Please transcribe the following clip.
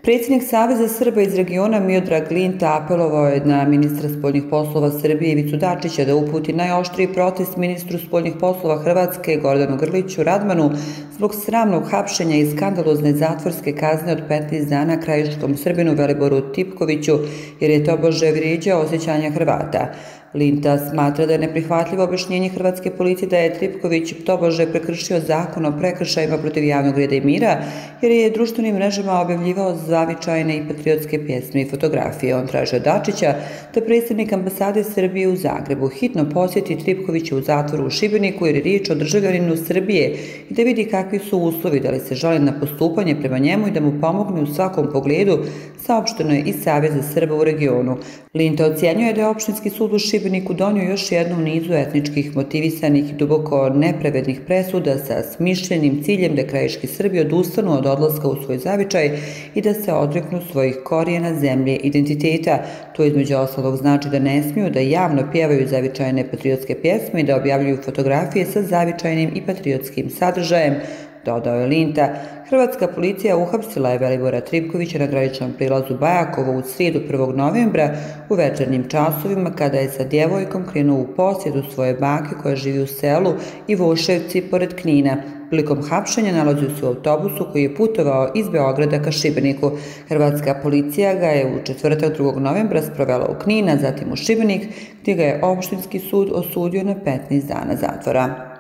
Predsjednik Saveza Srba iz regiona Miodrag Linta apelovao je na ministra spoljnih poslova Srbije Ivicu Dačića da uputi najoštriji protest ministru spoljnih poslova Hrvatske Gordanu Grliću Radmanu zbog sramnog hapšenja i skandalozne zatvorske kazne od 15 dana krajiškom Srbinu Veliboru Tipkoviću jer je tobože vrijeđao osjećanja Hrvata. Linta smatra da je neprihvatljivo objašnjenje hrvatske policije da je Tipković tobože prekršio zakon o prekršajima protiv javnog reda i mira jer je društvenim mrežama objavljivao zavičajne i patriotske pjesme i fotografije. On traži od Dačića da predsjednik ambasade Srbije u Zagrebu hitno posjeti Tipkovića u zatvoru u Šibeniku jer je riječ o državljaninu Srbije i da vidi kakvi su uslovi, da li se žali na postupanje prema njemu i da mu pomogne u svakom pogledu, saopšteno je iz Saveza Srba u regionu. Linta ocjenjuje da je opštinski sud u Šibeniku donio još jednu u nizu etničkih motivisanih i duboko nepravednih presuda sa smišljenim ciljem da krajiški Srbi odustanu od odlaska u svoj zavičaj i da se odreknu svojih korijena, zemlje, identiteta. To između ostalog znači da ne smiju da javno pjevaju zavičajne patriotske pjesme i da objavljuju fotografije sa zavičajnim i patriotskim sadržajem, dodao je Linta. Hrvatska policija uhapsila je Velibora Tipkovića na graničnom prilazu Bajakovo u srijedu 1. novembra u večernjim časovima kada je sa djevojkom krenuo u posjedu svoje bake koja živi u selu Ivoševci pored Knina. Prilikom hapšenja nalazio se u autobusu koji je putovao iz Beograda ka Šibeniku. Hrvatska policija ga je u četvrtak 2. novembra sprovela u Knin, a zatim u Šibenik, gdje ga je opštinski sud osudio na 15 dana zatvora.